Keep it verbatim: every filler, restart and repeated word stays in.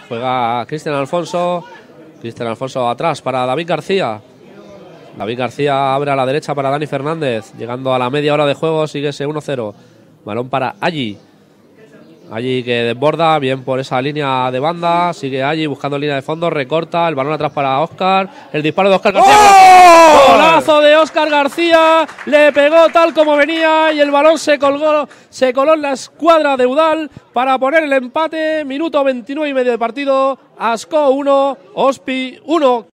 Juega Cristian Alfonso. Cristian Alfonso atrás para David García. David García abre a la derecha para Dani Fernández. Llegando a la media hora de juego, sigue ese uno cero. Balón para Allí. Allí que desborda, bien por esa línea de banda. Sigue Allí buscando línea de fondo, recorta. El balón atrás para Óscar. El disparo de Óscar García. ¡Oh! Golazo de Óscar García. Le pegó tal como venía y el balón se colgó, se coló en la escuadra de Udal para poner el empate. Minuto veintinueve y medio de partido. Ascó uno, Ospi uno.